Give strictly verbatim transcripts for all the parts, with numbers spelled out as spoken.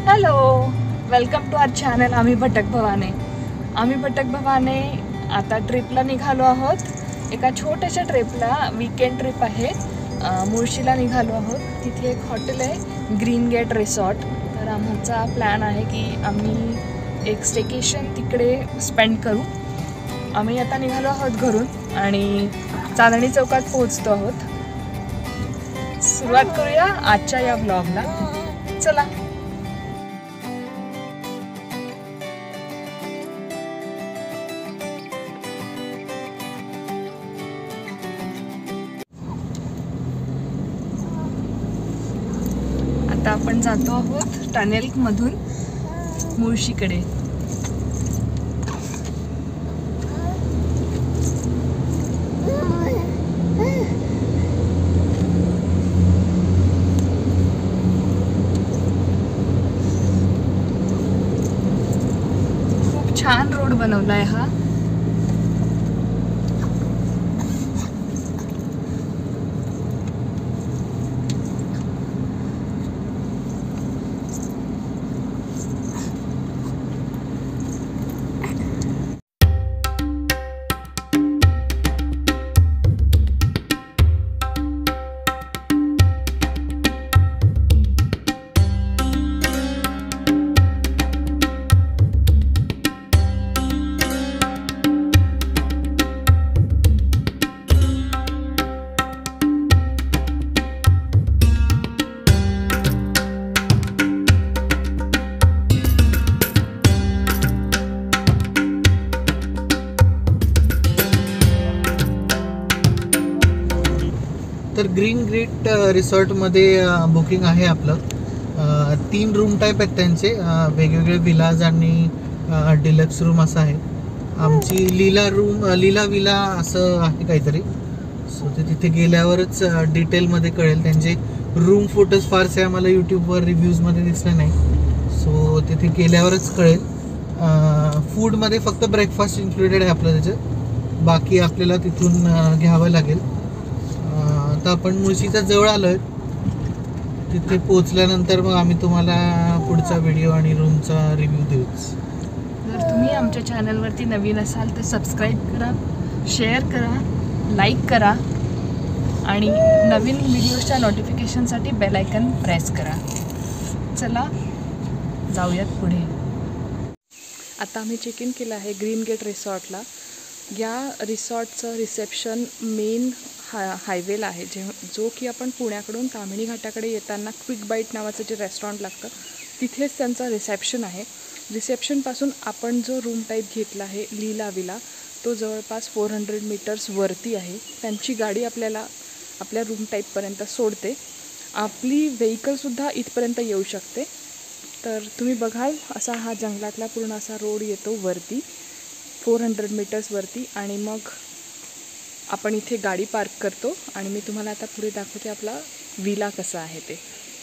Hello, welcome to our channel आम्ही भटक भवाने. आम्ही भटक भवाने आता ट्रिपला निघालो आहोत. एका छोट्याशा ट्रिपला, वीकेंड ट्रिप आहे. मुळशीला निघालो आहोत. तिथे एक हॉटेल आहे, ग्रीन गेट रिसॉर्ट. तर आमचा प्लॅन आहे की आम्ही एक स्टेकेशन तिकडे स्पेंड करू. आम्ही आता निघालो आहोत घरून आणि चांदणी चौकात पोहोचतो आहोत. सुरुवात करूया आजच्या या व्लॉगला. चला. आता आपण जातो आहोत टनेल मधून मुळशीकडे. खूप छान रोड बनवलाय हा. तर ग्रीन गेट रिसॉर्टमध्ये बुकिंग आहे आपलं. तीन रूम टाईप आहेत त्यांचे, वेगवेगळे विलाज आणि डिलक्स रूम असं आहे. आमची लीला रूम लीला विला असं आहे काहीतरी. सो ते तिथे गेल्यावरच डिटेलमध्ये कळेल. त्यांचे रूम फोटोज फारसे आम्हाला यूट्यूबवर रिव्ह्यूजमध्ये दिसले नाही. सो तिथे गेल्यावरच कळेल. फूडमध्ये फक्त ब्रेकफास्ट इन्क्लुडेड आहे आपलं त्याचं. बाकी आपल्याला तिथून घ्यावं लागेल. आता आपण मुळशीच्या जवळ आलो आहे. तिथे पोचल्यानंतर मग आम्ही तुम्हाला पुढचा व्हिडिओ आणि रूमचा रिव्ह्यू देऊच. जर तुम्ही आमच्या चॅनलवरती नवीन असाल तर सबस्क्राईब करा, शेअर करा, लाईक करा आणि नवीन व्हिडिओच्या नोटिफिकेशनसाठी बेल आयकन प्रेस करा. चला जाऊयात पुढे. आता आम्ही चेक इन केलं आहे ग्रीन गेट रिसॉर्टला. या रिसॉर्टचं रिसेप्शन मेन हा हायवेला आहे, जे जो की आपण पुण्याकडून ताम्हिणी घाटाकडे येताना क्विक बाईट नावाचं जे रेस्टॉरंट लागतं तिथेच त्यांचं रिसेप्शन आहे. रिसेप्शनपासून आपण जो रूम टाईप घेतला आहे लीला विला, तो जवळपास फोर हंड्रेड मीटर्स वरती आहे. त्यांची गाडी आपल्याला आपल्या रूम टाईपपर्यंत सोडते. आपली व्हेकलसुद्धा इथपर्यंत येऊ शकते. तर तुम्ही बघाल असा हा जंगलातला पूर्ण असा रोड येतो वरती फोर हंड्रेड मीटर्सवरती आणि मग आपण इथे गाडी पार्क करतो आणि मी तुम्हाला आता पुढे दाखवते आपला विला कसा आहे ते.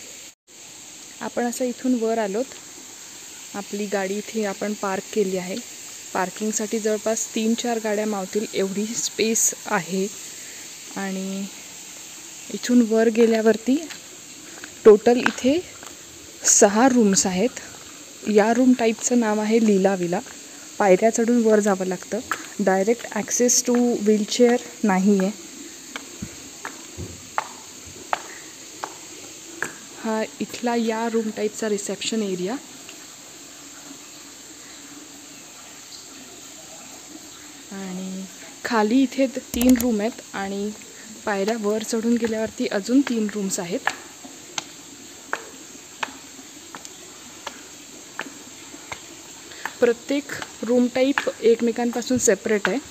आपण असं इथून वर आलोत. आपली गाडी इथे आपण पार्क केली आहे. पार्किंगसाठी जवळपास तीन चार गाड्या मावतील एवढी स्पेस आहे. आणि इथून वर गेल्यावरती टोटल इथे सहा रूम्स आहेत. या रूम टाईपचं नाव आहे लीला विला. पायऱ्या चढून वर जावं लागतं. डायरेक्ट ॲक्सेस टू व्हीलचेअर नाही आहे. हा इथला या रूम टाईपचा रिसेप्शन एरिया. आणि खाली इथे तीन रूम आहेत आणि पायऱ्या वर चढून गेल्यावरती अजून तीन रूम्स आहेत. प्रत्येक रूम टाईप एकमेकांपासून सेपरेट आहे.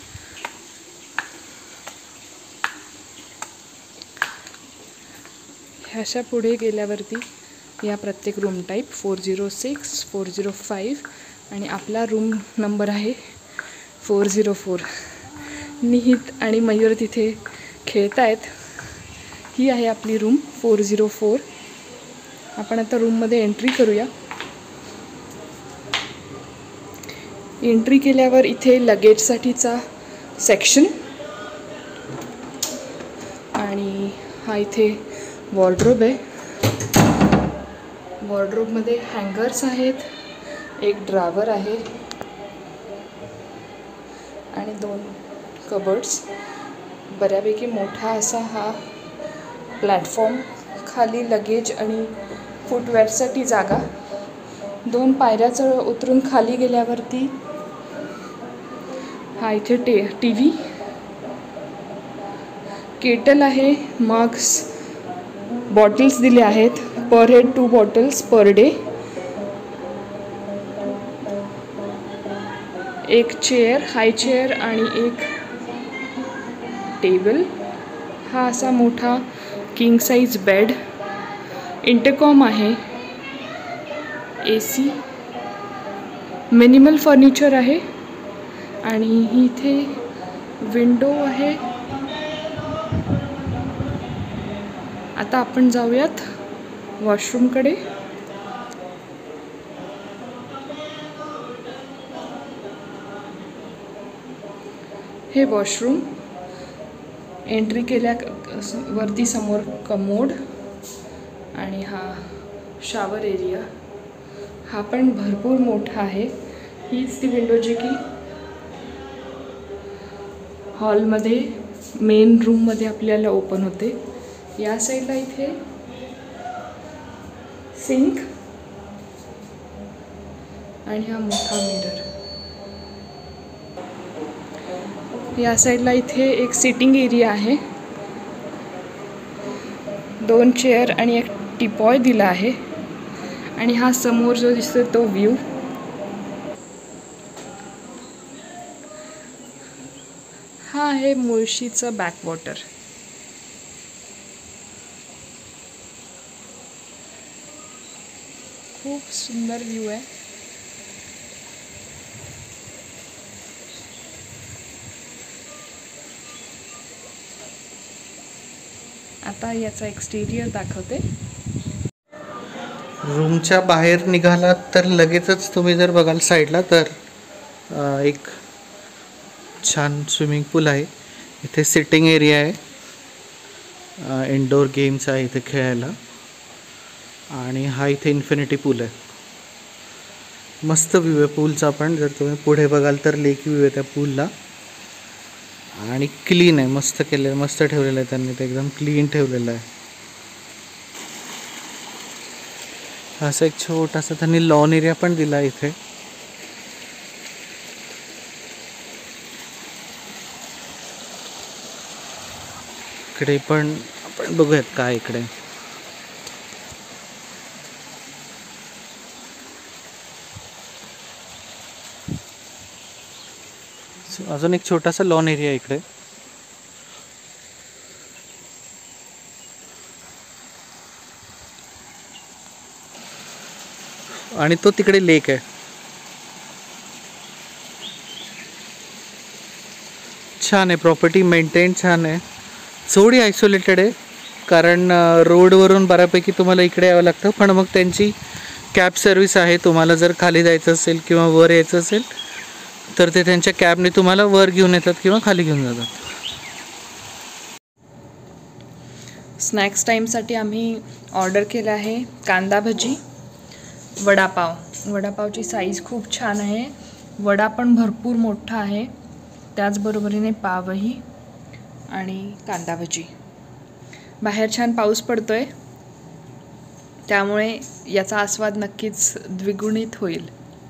ह्याच्या पुढे गेल्यावरती या प्रत्येक room type four zero six four zero five आणि आपला रूम नंबर आहे फोर झिरो फोर. निहित आणि मयूर तिथे खेळत आहेत. ही आहे आपली रूम फोर झिरो फोर. आपण आता रूममध्ये एंट्री करूया. एंट्री केल्यावर इथे लगेजसाठीचा सेक्शन आणि हा इथे वॉर्डरोब आहे. वॉर्डरोबमध्ये हँगर्स आहेत, एक ड्रावर आहे आणि दोन कबर्ड्स. बऱ्यापैकी मोठा असा हा प्लॅटफॉर्म, खाली लगेज आणि फुटवेअरसाठी जागा. दोन पायऱ्या चढ उतरून खाली गेल्यावरती हा इथे टे टी व्ही, केटल आहे, मग्स, बॉटल्स दिले आहेत. Per head two bottles per day. एक चेअर, हाय चेअर आणि एक टेबल. हा असा मोठा किंग साइज बेड. इंटरकॉम आहे, ए सी, मिनिमल फर्निचर आहे आणि इथे विंडो आहे. आता आपण जाऊयात वॉशरूमकडे. हे वॉशरूम. एंट्री केल्या वरती समोर कमोड आणि हा शॉवर एरिया. हा पण भरपूर मोठा आहे. हीच ती विंडो जी की हॉलमध्ये मेन रूममध्ये आपल्याला ओपन होते. या साईडला इथे सिंक आणि हा मोठा मिरर. या साईडला इथे एक सिटिंग एरिया आहे. दोन चेअर आणि एक टीपॉय दिला आहे आणि हा समोर जो दिसतो तो व्ह्यू. हा आहे मुळशीचं बॅकवॉटर. खूप सुंदर व्ह्यू आहे. आता याचा एक्सटेरियर दाखवते. रूमच्या बाहेर निघालात तर लगेचच तुम्ही जर बघाल साईडला तर एक छान स्विमिंग पूल आहे. इथे सिटिंग एरिया आहे, इंडोर गेम्स आहे इथे खेळायला आणि हा इथे इन्फिनिटी पूल आहे. मस्त व्ह्यू आहे पूलचा. पण जर तुम्ही पुढे बघाल तर लेक व्ह्यू आहे त्या पूलला आणि क्लीन आहे. मस्त केलेलं, मस्त ठेवलेलं आहे त्यांनी, ते एकदम क्लीन ठेवलेलं आहे. असा एक छोटासा त्यांनी लॉन एरिया पण दिला इथे. इकडे पण आपण बघूयात काय इकडे. अजून एक छोटासा लॉन एरिया इकडे. आणि तो तिकडे लेक आहे. छान आहे, प्रॉपर्टी मेंटेन छान आहे. थोडी आयसोलेटेड आहे कारण रोडवरून बऱ्यापैकी तुम्हाला इकडे यावं लागतं. पण मग त्यांची कॅब सर्विस आहे. तुम्हाला जर खाली जायचं असेल किंवा वर यायचं असेल तर ते त्यांच्या कॅबने तुम्हाला वर घेऊन येतात किंवा खाली घेऊन जातात. स्नॅक्स टाईमसाठी आम्ही ऑर्डर केलं आहे कांदा भजी, वडापाव. वडापावची साईज खूप छान आहे. वडा पण भरपूर मोठा आहे, त्याचबरोबरीने पावही आणि कांदा भजी. बाहेर छान पाऊस पडतोय त्यामुळे याचा आस्वाद नक्कीच द्विगुणित होईल.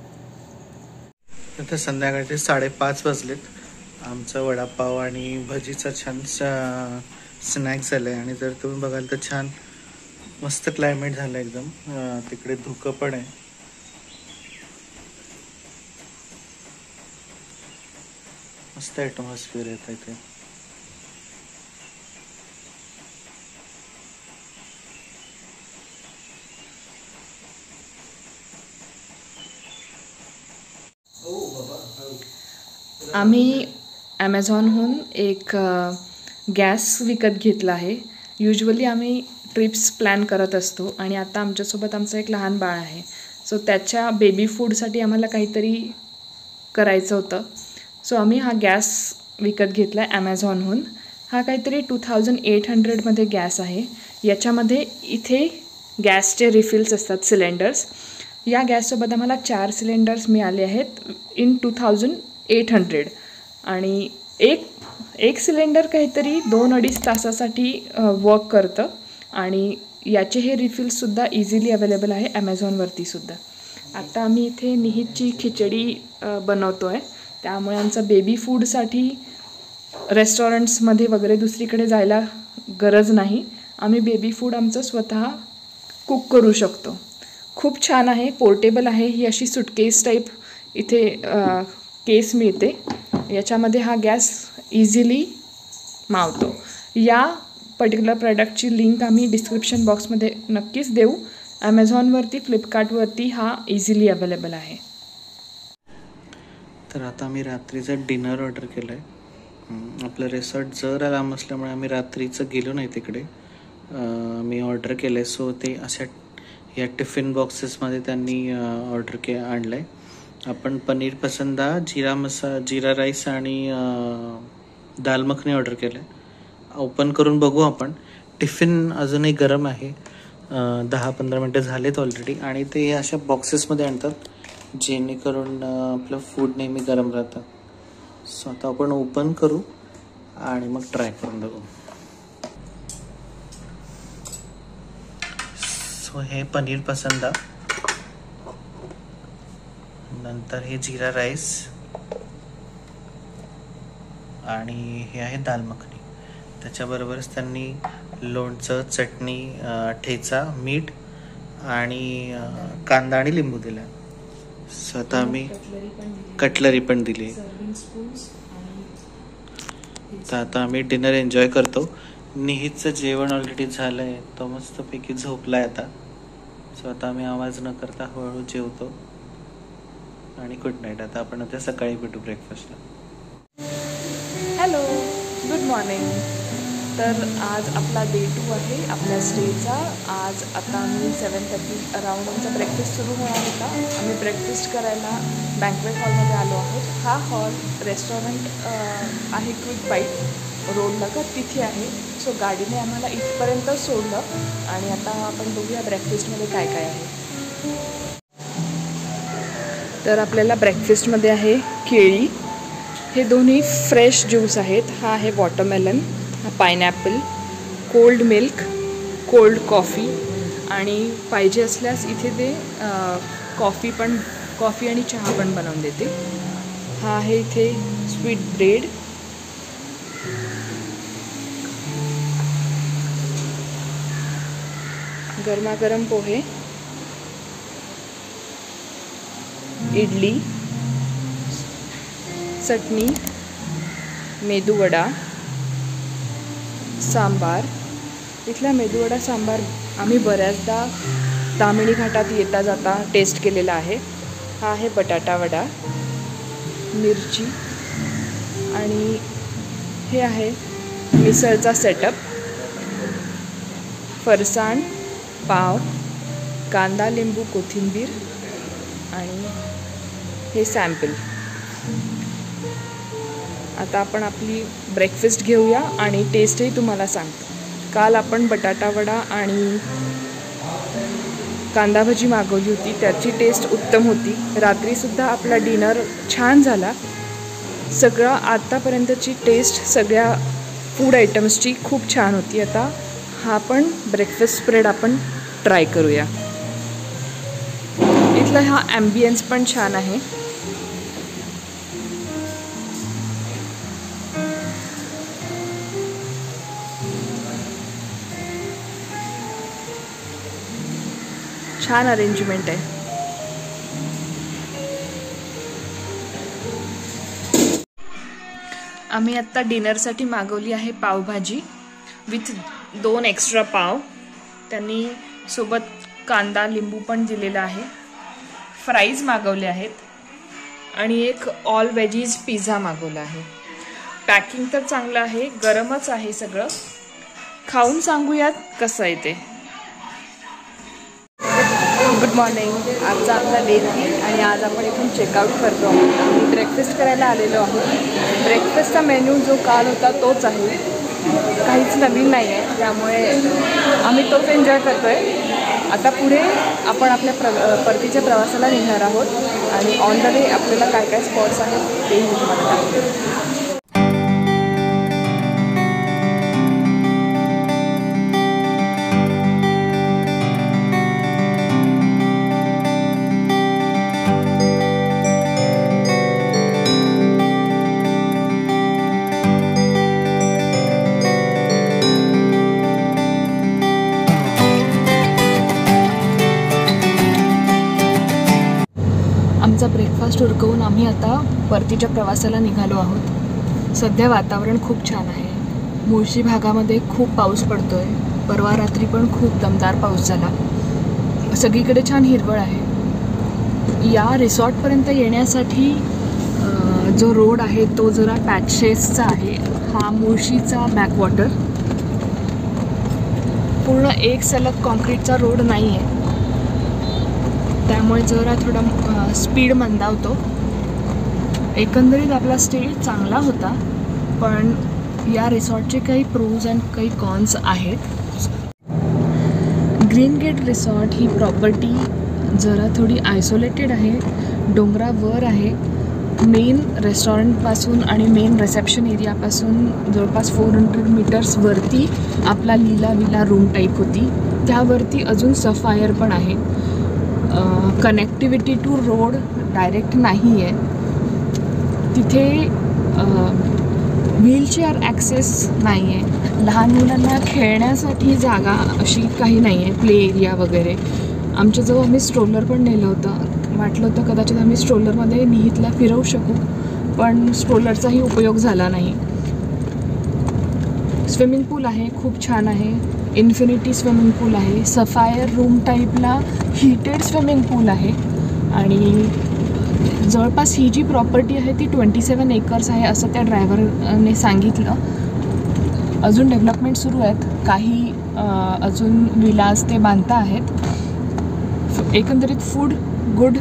आता संध्याकाळचे साडेपाच वाजलेत. आमचा वडापाव आणि भजीचा छान स्नॅक्स झालं आहे. आणि जर तुम्ही बघाल तर छान मस्त क्लायमेट झालं एकदम. तिकडे धुकं पण आहे. मस्त ॲटमॉस्फिअर येत आहे इथे. आम्ही ॲमेझॉनहून एक गॅस विकत घेतला आहे. युजली आम्ही ट्रिप्स प्लॅन करत असतो आणि आता आमच्यासोबत आमचं एक लहान बाळ आहे. सो त्याच्या बेबी फूडसाठी आम्हाला काहीतरी करायचं होतं. सो आम्ही हा गॅस विकत घेतला आहे ॲमेझॉनहून. हा काहीतरी टू थाउजंड एट हंड्रेडमध्ये गॅस आहे. याच्यामध्ये इथे गॅसचे रिफिल्स असतात, सिलेंडर्स. या गॅससोबत आम्हाला चार सिलेंडर्स मिळाले आहेत in two thousand eight hundred. आणि एक एक सिलेंडर काहीतरी दोन अडीच तासासाठी वर्क करतं. आणि याचे हे रिफिल्ससुद्धा इझिली अवेलेबल आहे ॲमेझॉनवरती सुद्धा. आता आम्ही इथे निहितची खिचडी बनवतो आहे, त्यामुळे आमचं बेबी फूडसाठी रेस्टॉरंट्समध्ये वगैरे दुसरीकडे जायला गरज नाही. आम्ही बेबी फूड आमचं स्वतः कुक करू शकतो. खूप छान आहे, पोर्टेबल आहे. ही अशी सुटकेस टाईप इथे केस मिळते, याच्यामध्ये हा गॅस इझिली मावतो. या पर्टिक्युलर प्रॉडक्टची लिंक आम्ही डिस्क्रिप्शन बॉक्समध्ये नक्कीच देऊ. ॲमेझॉनवरती, फ्लिपकार्टवरती हा इझिली अवेलेबल आहे. तर आता आम्ही रात्रीचं डिनर ऑर्डर केलं आहे. आपलं रिसॉर्ट जरा लांब असल्यामुळे आम्ही रात्रीचं गेलो नाही तिकडे. मी ऑर्डर केलं आहे, सो ते अशा या टिफिन बॉक्सेसमध्ये त्यांनी ऑर्डर के आणलं आहे. आपण पनीर पसंदा, जिरा मसा जिरा राईस आणि दाल मखनी ऑर्डर केलं आहे. ओपन करून बघू आपण. टिफिन अजूनही गरम आहे, दहा पंधरा मिनटं झालेत ऑलरेडी. आणि ते अशा बॉक्सेसमध्ये आणतात जेणेकरून आपलं फूड नेहमी गरम राहतं. सो आता आपण ओपन करू आणि मग ट्राय करून बघू. सो हे पनीर पसंदा, नंतर हे जिरा राईस आणि हे आहे दाल मखनी. त्याच्याबरोबरच त्यांनी लोणचं, चटणी, ठेचा, मीठ आणि कांदा आणि लिंबू दिला. सो आता आम्ही कटलरी पण दिली. तर आता आम्ही डिनर एन्जॉय करतो. निहितचं जेवण ऑलरेडी झालं आहे, तो मस्तपैकी झोपला आहे आता. सो आता आम्ही आवाज न करता हळूहळू जेवतो आणि गुड नाईट. आता आपण आता सकाळी भेटू ब्रेकफास्टला. Hello, good morning. तर आज आपला डे टू आहे आपल्या स्टेचा. आज आता आम्ही सेवन थर्टी अराउंड आमचा ब्रेकफास्ट सुरू होणार होता. आम्ही ब्रेकफास्ट करायला बँक्वेट हॉलमध्ये आलो आहोत. हा हॉल रेस्टॉरंट आहे क्विक बाईट रोडला का तिथे आहे. सो गाडीने आम्हाला इथपर्यंत सोडलं आणि आता आपण बघूया ब्रेकफास्टमध्ये काय काय आहे. तर आपल्याला ब्रेकफास्टमध्ये आहे केळी, हे दोन्ही फ्रेश ज्यूस आहेत. हा आहे वॉटरमेलन, हा pineapple, cold milk, cold coffee आणि पाहिजे असल्यास इथे ते कॉफी पण कॉफी आणि चहा पण बनवून देते. हा आहे इथे स्वीट ब्रेड, गरमागरम पोहे, इडली, चटणी, मेदूवडा, सांबार. इथला मेदूवडा सांबार आम्ही बऱ्याचदा तामिणी घाटात येता जाता टेस्ट केलेला आहे. हा आहे बटाटा वडा, मिरची आणि हे आहे मिसळचा सेटअप, फरसाण, पाव, कांदा, लिंबू, कोथिंबीर आणि हे सॅम्पल. आता आपण आपली ब्रेकफास्ट घेऊया आणि टेस्टही तुम्हाला सांगतो. काल आपण बटाटा वडा आणि कांदा भजी मागवली होती, त्याची टेस्ट उत्तम होती. रात्रीसुद्धा आपला डिनर छान झाला. सगळं आतापर्यंतची टेस्ट सगळ्या फूड आयटम्सची खूप छान होती. आता हा पण ब्रेकफास्ट स्प्रेड आपण ट्राय करूया. इथला हा ॲम्बियन्स पण छान आहे. छान अरेंजमेंट आहे. आम्ही आत्ता डिनरसाठी मागवली आहे पावभाजी विथ दोन एक्स्ट्रा पाव. त्यांनी सोबत कांदा लिंबू पण दिलेला आहे. फ्राईज मागवले आहेत आणि एक ऑल वेजीज पिझ्झा मागवला आहे. पॅकिंग तर चांगलं आहे, गरमच आहे सगळं. खाऊन सांगूयात कसं आहे ते. Good morning. आजचा आपला डे थ्री आणि आज आपण इथून चेकआउट करतो आहोत. आम्ही ब्रेकफास्ट करायला आलेलो आहोत. ब्रेकफास्टचा मेन्यू जो काल होता तोच आहे, काहीच नवीन नाही आहे, त्यामुळे आम्ही तोच एन्जॉय करतो आहे. आता पुढे आपण आपल्या प्र परतीच्या प्रवासाला निघणार आहोत आणि ऑन द वे आपल्याला काय काय स्पॉट्स आहेत तेही मी तुम्हाला दाखवते. आमचा ब्रेकफास्ट उरकवून आम्ही आता परतीच्या प्रवासाला निघालो आहोत. सध्या वातावरण खूप छान आहे. मुळशी भागामध्ये खूप पाऊस पडतो आहे. परवा रात्री पण खूप दमदार पाऊस झाला. सगळीकडे छान हिरवळ आहे. या रिसॉर्टपर्यंत येण्यासाठी जो रोड आहे तो जरा पॅचेसचा आहे. हा मुळशीचा बॅकवॉटर, पूर्ण एक सलग कॉन्क्रीटचा रोड नाही आहे, त्यामुळे जरा थोडा स्पीड मंदावतो. एकंदरीत आपला स्टे चांगला होता, पण या रिसॉर्टचे काही प्रोज अँड काही कॉन्स आहेत. ग्रीन गेट रिसॉर्ट ही प्रॉपर्टी जरा थोडी आयसोलेटेड आहे, डोंगरावर आहे. मेन रेस्टॉरंटपासून आणि मेन रिसेप्शन एरियापासून जवळपास फोर हंड्रेड मीटर्सवरती आपला लीला विला रूम टाईप होती. त्यावरती अजून सफायर पण आहे. कनेक्टिव्हिटी टू रोड डायरेक्ट नाही आहे तिथे. व्हीलचेअर ॲक्सेस नाही आहे. लहान मुलांना खेळण्यासाठी जागा अशी काही नाही आहे, प्ले एरिया वगैरे. आमच्याजवळ आम्ही स्ट्रोलर पण नेलं होतं. वाटलं होतं कदाचित आम्ही स्ट्रोलरमध्ये निहितला फिरवू शकू, पण स्ट्रोलरचाही उपयोग झाला नाही. स्विमिंग पूल आहे, खूप छान आहे. इन्फिनिटी स्विमिंग पूल आहे. सफायर रूम टाईपला हीटेड स्विमिंग पूल आहे. आणि जवळपास ही जी प्रॉपर्टी आहे ती ट्वेंटी सेवन एकर्स आहे असं त्या ड्रायव्हरने सांगितलं. अजून डेव्हलपमेंट सुरू आहेत. काही अजून विलाज ते बांधता आहेत. एकंदरीत फूड गुड.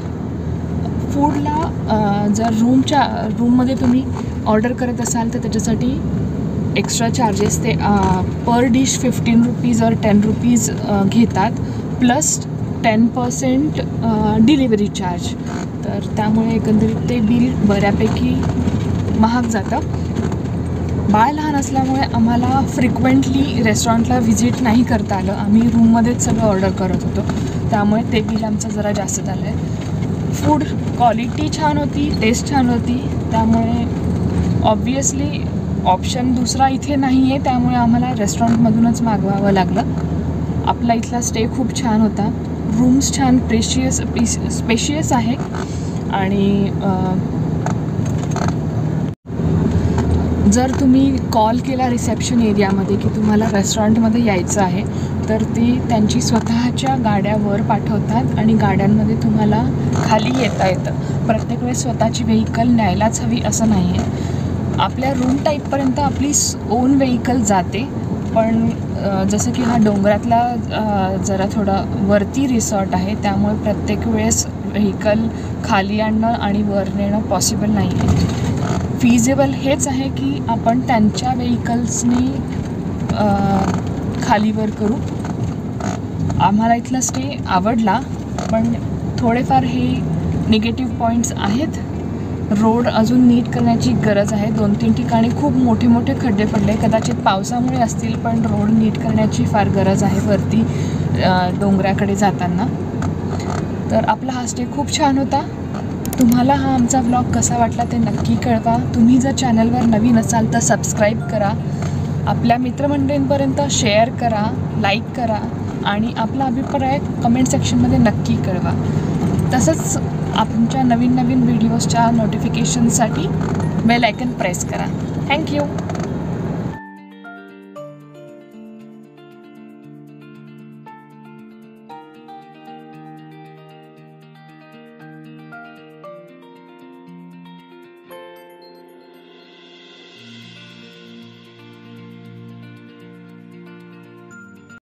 फूडला जर रूमच्या रूममध्ये तुम्ही ऑर्डर करत असाल तर त्याच्यासाठी एक्स्ट्रा चार्जेस ते पर डिश फिफ्टीन रुपीज और टेन रुपीज घेतात, plus ten percent delivery charge. तर त्यामुळे एकंदरीत ते बिल बऱ्यापैकी महाग जातं. बाळ लहान असल्यामुळे आम्हाला फ्रिक्वेंटली रेस्टॉरंटला व्हिजिट नाही करता आलं. आम्ही रूममध्येच सगळं ऑर्डर करत होतो, त्यामुळे ते बिल आमचं जरा जास्त झालं आहे. फूड क्वालिटी छान होती, टेस्ट छान होती, त्यामुळे ऑब्वियसली ऑप्शन दुसरा इथे नाही आहे, त्यामुळे आम्हाला रेस्टॉरंटमधूनच मागवावं लागलं. आपला इथला स्टे खूप छान होता. रूम्स छान प्रेशियस पीस स्पेशियस आहे. आणि जर तुम्ही कॉल केला रिसेप्शन एरियामध्ये की तुम्हाला रेस्टॉरंटमध्ये यायचं आहे, तर ते त्यांची स्वतःच्या गाड्यावर पाठवतात आणि गाड्यांमध्ये तुम्हाला खाली येता येतं. प्रत्येक वेळेस स्वतःची व्हेकल न्यायलाच हवी असं नाही आहे. आपल्या रूम टाईपपर्यंत आपली ओन व्हेकल जाते, पण जसं की हा डोंगरातला जरा थोडा वरती रिसॉर्ट आहे, त्यामुळे प्रत्येक वेळेस व्हेकल खाली आणणं आणि वर नेणं पॉसिबल नाही आहे. फिजिबल हेच आहे की आपण त्यांच्या व्हेकल्सनी खालीवर करू. आम्हाला इथला स्टे आवडला, पण थोडेफार हे निगेटिव्ह पॉईंट्स आहेत. रोड अजून नीट करण्याची गरज आहे. दोन तीन ठिकाणी खूप मोठे मोठे खड्डे पडले, कदाचित पावसामुळे असतील, पण रोड नीट करण्याची फार गरज आहे वरती डोंगराकडे जाताना. तर आपला हा स्टे खूप छान होता. तुम्हाला हा आमचा व्लॉग कसा वाटला ते नक्की कळवा. तुम्ही जर चॅनलवर नवीन असाल तर सबस्क्राईब करा, आपल्या मित्रमंडळींपर्यंत शेअर करा, लाईक करा आणि आपला अभिप्राय कमेंट सेक्शनमध्ये नक्की कळवा. तसंच आमच्या नवीन नवीन व्हिडिओजच्या नोटिफिकेशनसाठी बेल आयकन प्रेस करा. थँक्यू.